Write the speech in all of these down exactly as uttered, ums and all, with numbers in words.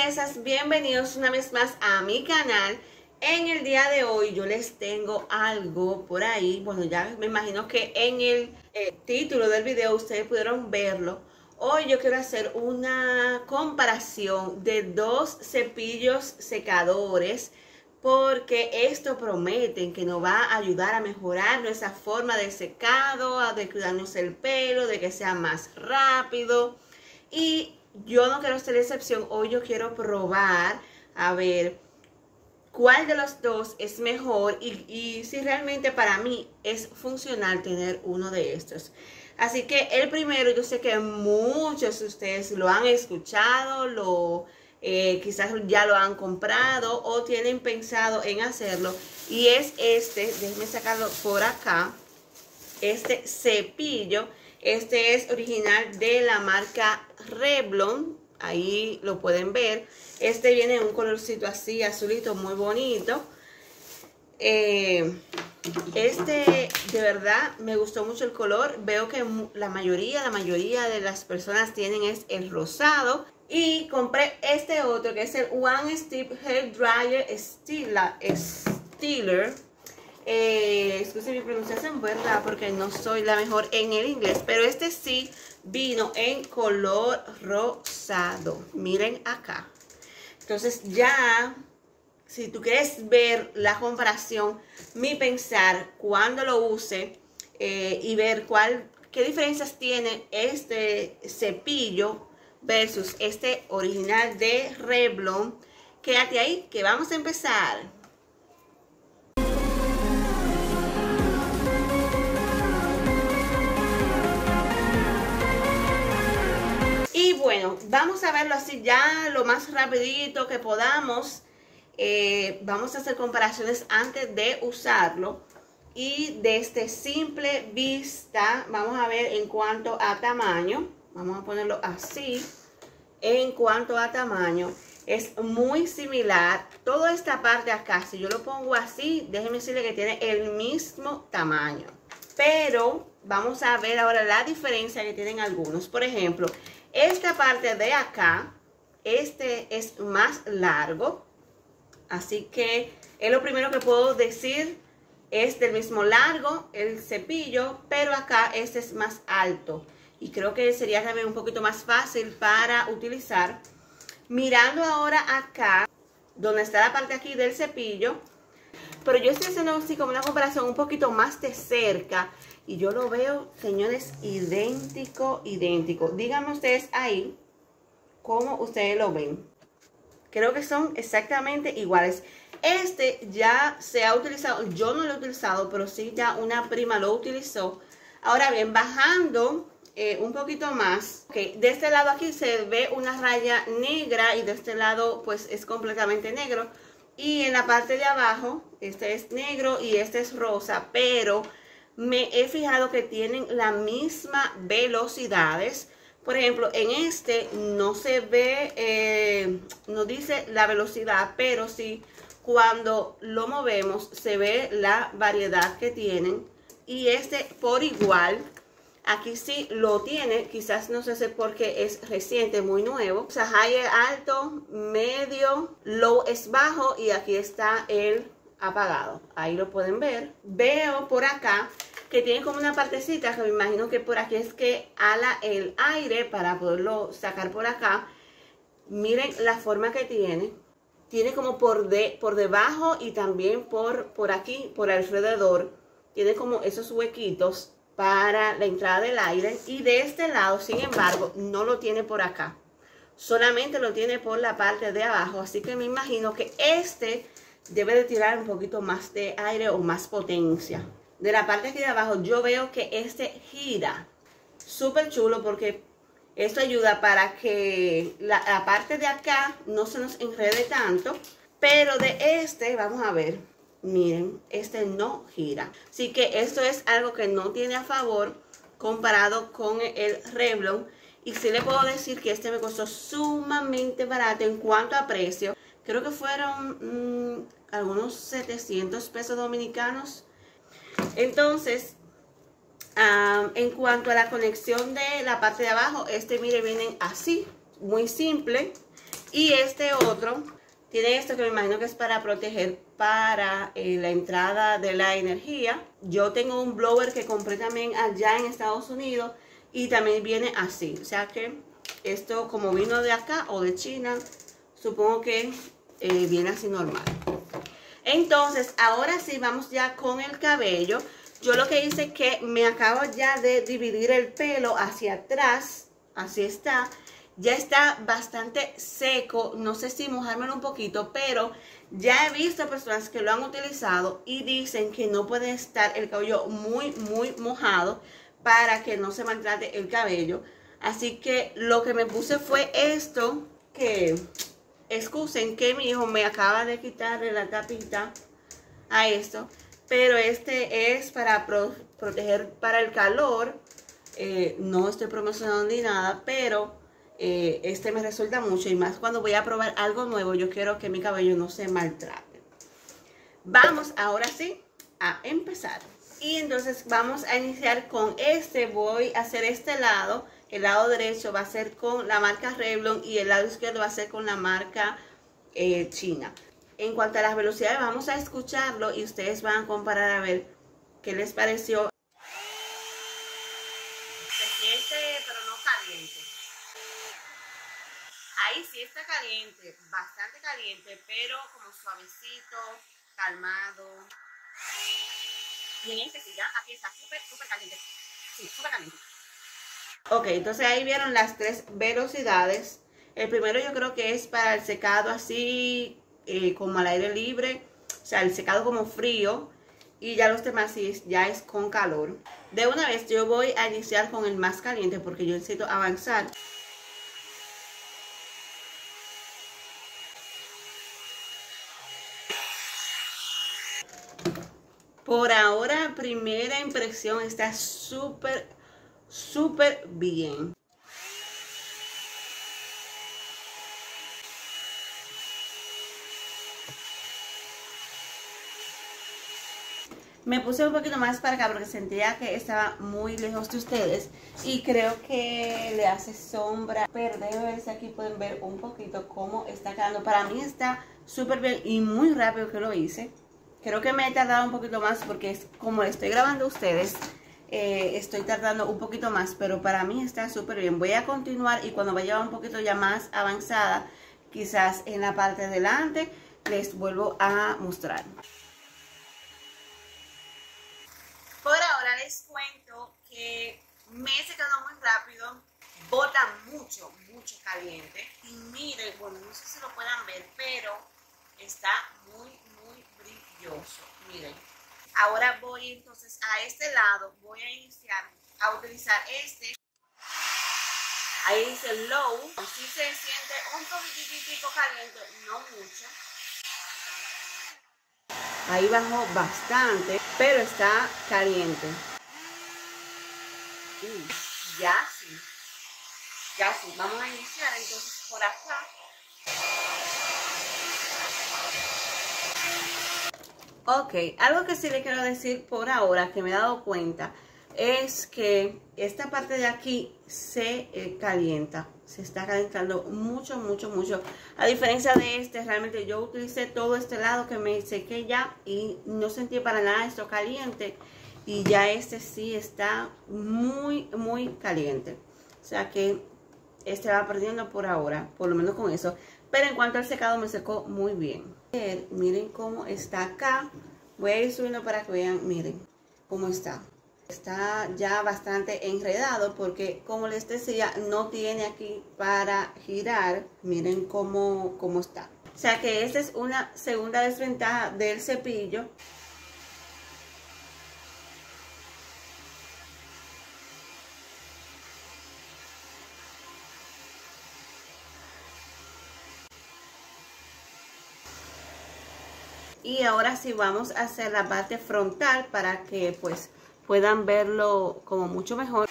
princesas, bienvenidos una vez más a mi canal. En el día de hoy yo les tengo algo por ahí. Bueno, ya me imagino que en el eh, título del video ustedes pudieron verlo. Hoy yo quiero hacer una comparación de dos cepillos secadores, porque esto prometen que nos va a ayudar a mejorar nuestra forma de secado, a de cuidarnos el pelo, de que sea más rápido. Y yo no quiero ser excepción. Hoy yo quiero probar a ver cuál de los dos es mejor y, y si realmente para mí es funcional tener uno de estos. Así que el primero, yo sé que muchos de ustedes lo han escuchado, lo eh, quizás ya lo han comprado o tienen pensado en hacerlo, y es este. Déjenme sacarlo por acá. Este cepillo, este es original de la marca Revlon, ahí lo pueden ver. Este viene en un colorcito así, azulito, muy bonito. Eh, este de verdad me gustó mucho el color. Veo que la mayoría, la mayoría de las personas tienen es el rosado. Y compré este otro que es el One Step Hair Dryer Styler. Eh, excuse mi pronunciación, ¿verdad? Porque no soy la mejor en el inglés, pero este sí vino en color rosado. Miren acá. Entonces ya, si tú quieres ver la comparación, mi pensar cuando lo use eh, y ver cuál, qué diferencias tiene este cepillo versus este original de Revlon, quédate ahí que vamos a empezar. Y bueno, vamos a verlo así ya lo más rapidito que podamos. Eh, vamos a hacer comparaciones antes de usarlo. Y de este simple vista, vamos a ver en cuanto a tamaño. Vamos a ponerlo así. En cuanto a tamaño, es muy similar. Toda esta parte acá, si yo lo pongo así, déjenme decirle que tiene el mismo tamaño. Pero vamos a ver ahora la diferencia que tienen algunos. Por ejemplo, esta parte de acá, este es más largo. Así que es lo primero que puedo decir. Es del mismo largo el cepillo, pero acá este es más alto. Y creo que sería también un poquito más fácil para utilizar. Mirando ahora acá, donde está la parte aquí del cepillo. Pero yo estoy haciendo así como una comparación un poquito más de cerca. Y yo lo veo, señores, idéntico, idéntico. Díganme ustedes ahí cómo ustedes lo ven. Creo que son exactamente iguales. Este ya se ha utilizado, yo no lo he utilizado, pero sí ya una prima lo utilizó. Ahora bien, bajando eh, un poquito más, okay, de este lado aquí se ve una raya negra y de este lado pues es completamente negro. Y en la parte de abajo, este es negro y este es rosa, pero me he fijado que tienen la misma velocidades. Por ejemplo, en este no se ve, eh, no dice la velocidad, pero sí cuando lo movemos se ve la variedad que tienen. Y este por igual, aquí sí lo tiene, quizás no sé si porque es reciente, muy nuevo. O sea, high es alto, medio, low es bajo y aquí está el apagado. Ahí lo pueden ver. Veo por acá que tiene como una partecita que me imagino que por aquí es que ala el aire para poderlo sacar por acá. Miren la forma que tiene. Tiene como por, de, por debajo y también por, por aquí, por alrededor. Tiene como esos huequitos para la entrada del aire. Y de este lado, sin embargo, no lo tiene por acá. Solamente lo tiene por la parte de abajo. Así que me imagino que este debe de tirar un poquito más de aire o más potencia. De la parte aquí de abajo yo veo que este gira. Súper chulo porque esto ayuda para que la, la parte de acá no se nos enrede tanto. Pero de este, vamos a ver, miren, este no gira. Así que esto es algo que no tiene a favor comparado con el Revlon. Y sí le puedo decir que este me costó sumamente barato en cuanto a precio. Creo que fueron mmm, algunos setecientos pesos dominicanos. Entonces, um, en cuanto a la conexión de la parte de abajo, este mire vienen así, muy simple. Y este otro tiene esto que me imagino que es para proteger para eh, la entrada de la energía. Yo tengo un blower que compré también allá en Estados Unidos y también viene así. O sea que esto, como vino de acá o de China, supongo que eh, viene así normal. Entonces, ahora sí vamos ya con el cabello. Yo lo que hice es que me acabo ya de dividir el pelo hacia atrás. Así está. Ya está bastante seco, no sé si mojármelo un poquito, pero ya he visto personas que lo han utilizado y dicen que no puede estar el cabello muy, muy mojado para que no se maltrate el cabello. Así que lo que me puse fue esto, que excusen que mi hijo me acaba de quitarle la tapita a esto, pero este es para pro proteger para el calor. Eh, no estoy promocionando ni nada, pero Eh, este me resulta mucho y más cuando voy a probar algo nuevo. Yo quiero que mi cabello no se maltrate. Vamos ahora sí a empezar. Y entonces vamos a iniciar con este. Voy a hacer este lado. El lado derecho va a ser con la marca Revlon y el lado izquierdo va a ser con la marca eh, China. En cuanto a las velocidades, vamos a escucharlo y ustedes van a comparar a ver qué les pareció. Se siente pero no caliente. Ahí sí está caliente, bastante caliente, pero como suavecito, calmado. Y en este sí, ya, aquí está súper, súper caliente. Sí, súper caliente. Ok, entonces ahí vieron las tres velocidades. El primero yo creo que es para el secado así, eh, como al aire libre. O sea, el secado como frío. Y ya los demás sí, ya es con calor. De una vez yo voy a iniciar con el más caliente porque yo necesito avanzar. Por ahora, primera impresión está súper, súper bien. Me puse un poquito más para acá porque sentía que estaba muy lejos de ustedes. Y creo que le hace sombra. Pero déjenme ver si aquí pueden ver un poquito cómo está quedando. Para mí está súper bien y muy rápido que lo hice. Creo que me he tardado un poquito más porque es como le estoy grabando a ustedes, eh, estoy tardando un poquito más, pero para mí está súper bien. Voy a continuar y cuando vaya un poquito ya más avanzada, quizás en la parte de delante, les vuelvo a mostrar. Por ahora les cuento que me he secado muy rápido, bota mucho, mucho caliente. Y miren, bueno, no sé si lo puedan ver, pero está muy, muy brilloso. Miren, ahora voy entonces a este lado, voy a iniciar a utilizar este. Ahí dice low, sí se siente un poquitito caliente, no mucho. Ahí bajó bastante, pero está caliente. Y ya sí, ya sí, vamos a iniciar entonces por acá. Ok, algo que sí le quiero decir por ahora, que me he dado cuenta, es que esta parte de aquí se eh, calienta, se está calentando mucho, mucho, mucho. A diferencia de este, realmente yo utilicé todo este lado que me sequé ya y no sentí para nada esto caliente. Y ya este sí está muy, muy caliente. O sea que este va perdiendo por ahora, por lo menos con eso. Pero en cuanto al secado me secó muy bien. Miren cómo está acá. Voy a ir subiendo para que vean, miren cómo está. Está ya bastante enredado porque, como les decía, no tiene aquí para girar. Miren cómo, cómo está. O sea que esta es una segunda desventaja del cepillo. Y ahora sí vamos a hacer la parte frontal para que pues puedan verlo como mucho mejor.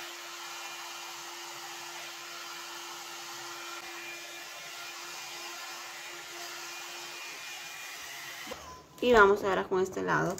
Y vamos ahora con este lado.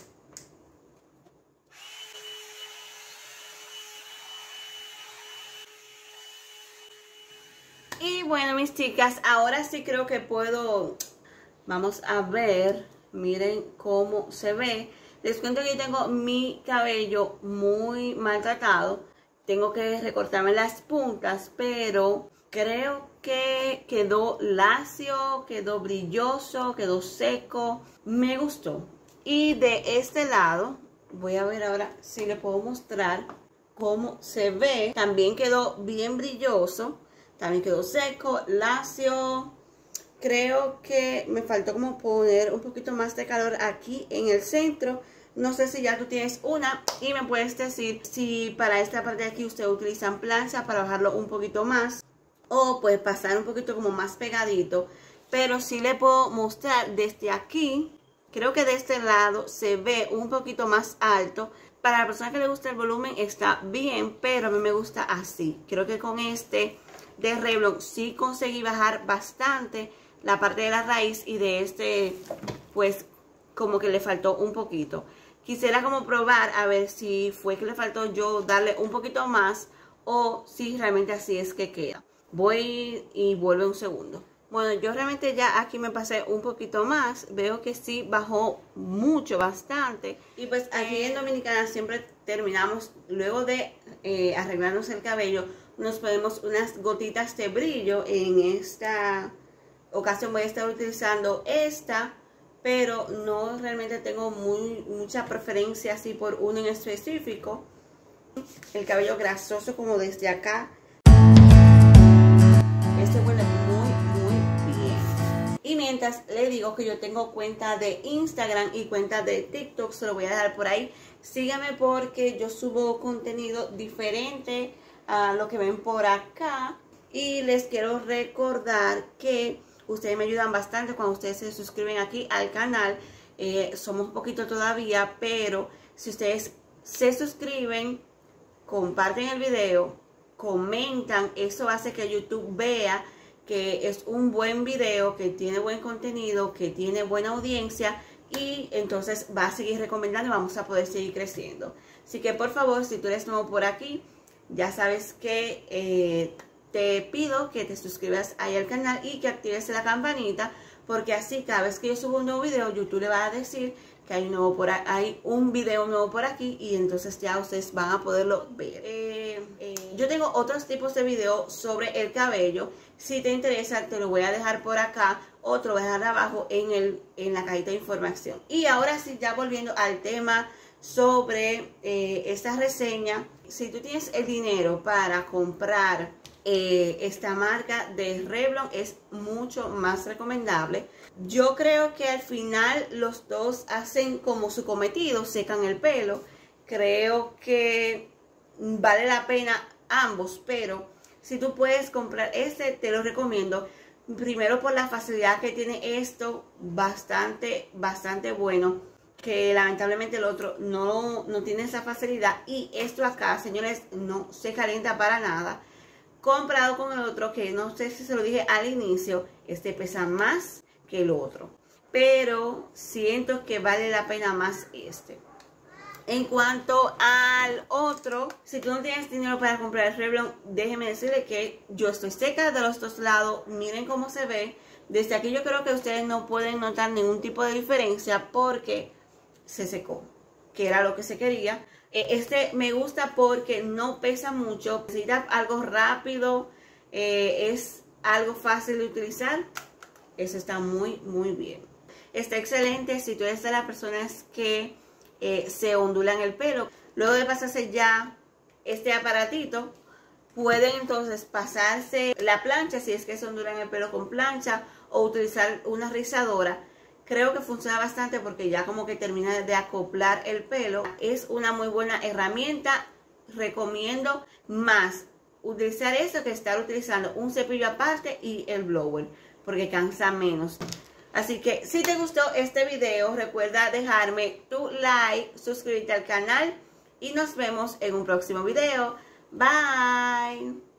Y bueno, mis chicas, ahora sí creo que puedo, vamos a ver, miren cómo se ve. Les cuento que yo tengo mi cabello muy maltratado, tengo que recortarme las puntas, pero creo que quedó lacio, quedó brilloso, quedó seco, me gustó. Y de este lado, voy a ver ahora si le puedo mostrar cómo se ve, también quedó bien brilloso. También quedó seco, lacio. Creo que me faltó como poner un poquito más de calor aquí en el centro. No sé si ya tú tienes una y me puedes decir si para esta parte de aquí ustedes utilizan plancha para bajarlo un poquito más. O pues pasar un poquito como más pegadito. Pero sí le puedo mostrar desde aquí. Creo que de este lado se ve un poquito más alto. Para la persona que le gusta el volumen está bien, pero a mí me gusta así. Creo que con este de Revlon sí conseguí bajar bastante la parte de la raíz, y de este pues como que le faltó un poquito. Quisiera como probar a ver si fue que le faltó yo darle un poquito más o si realmente así es que queda. Voy y vuelvo un segundo. Bueno, yo realmente ya aquí me pasé un poquito más. Veo que sí bajó mucho, bastante. Y pues aquí en Dominicana siempre terminamos, luego de eh, arreglarnos el cabello, nos ponemos unas gotitas de brillo. En esta ocasión voy a estar utilizando esta, pero no realmente tengo muy, mucha preferencia así por uno en específico. El cabello grasoso como desde acá. Este huele muy, muy bien. Y mientras le digo que yo tengo cuenta de Instagram y cuenta de TikTok, se lo voy a dejar por ahí. Síganme porque yo subo contenido diferente a lo que ven por acá. Y les quiero recordar que ustedes me ayudan bastante cuando ustedes se suscriben aquí al canal. Eh, somos poquito todavía, pero si ustedes se suscriben, comparten el video, comentan, eso hace que YouTube vea que es un buen video, que tiene buen contenido, que tiene buena audiencia, y entonces va a seguir recomendando y vamos a poder seguir creciendo. Así que por favor, si tú eres nuevo por aquí, ya sabes que eh, te pido que te suscribas ahí al canal y que actives la campanita, porque así cada vez que yo subo un nuevo video, YouTube le va a decir que hay un, nuevo por ahí, hay un video nuevo por aquí, y entonces ya ustedes van a poderlo ver. Eh, eh, yo tengo otros tipos de videos sobre el cabello. Si te interesa, te lo voy a dejar por acá o te lo voy a dejar abajo en, el, en la cajita de información. Y ahora sí, ya volviendo al tema sobre eh, esta reseña. Si tú tienes el dinero para comprar eh, esta marca de Revlon, es mucho más recomendable. Yo creo que al final los dos hacen como su cometido, secan el pelo. Creo que vale la pena ambos, pero si tú puedes comprar este, te lo recomiendo. Primero por la facilidad que tiene esto, bastante, bastante bueno, que lamentablemente el otro no, no tiene esa facilidad. Y esto acá, señores, no se calienta para nada. Comparado con el otro, que no sé si se lo dije al inicio, este pesa más que el otro, pero siento que vale la pena más este. En cuanto al otro, si tú no tienes dinero para comprar el Revlon, déjenme decirle que yo estoy seca de los dos lados. Miren cómo se ve. Desde aquí yo creo que ustedes no pueden notar ningún tipo de diferencia porque se secó, que era lo que se quería. Este me gusta porque no pesa mucho, necesita algo rápido, eh, es algo fácil de utilizar. Eso está muy, muy bien. Está excelente si tú eres de las personas que eh, se ondulan el pelo. Luego de pasarse ya este aparatito, pueden entonces pasarse la plancha, si es que se ondulan el pelo con plancha, o utilizar una rizadora. Creo que funciona bastante porque ya como que termina de acoplar el pelo. Es una muy buena herramienta. Recomiendo más utilizar esto que estar utilizando un cepillo aparte y el blower, porque cansa menos. Así que si te gustó este video, recuerda dejarme tu like, suscribirte al canal y nos vemos en un próximo video. Bye.